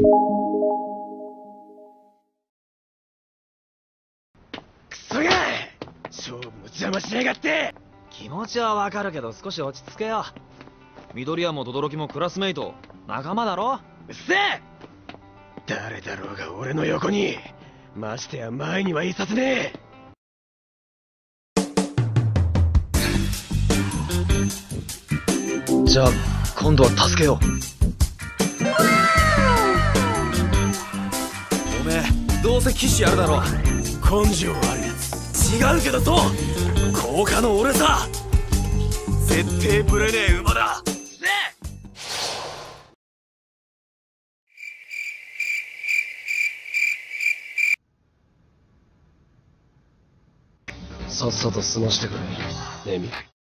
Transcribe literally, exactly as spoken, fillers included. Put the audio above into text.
クソが勝負の邪魔しやがって。 気持ちはわかるけど少し落ち着けよ。緑谷も轟もクラスメイト、仲間だろ。 うっせえ。誰だろうが俺の横に、ましてや前にはいさせねえ。 じゃあ今度は助けよう。おめえどうせ騎士やるだろ。 根性あるやつ違うけどそう、高価の俺さ。絶対ブレねえ馬だ。さっさと済ましてくれ、レミ。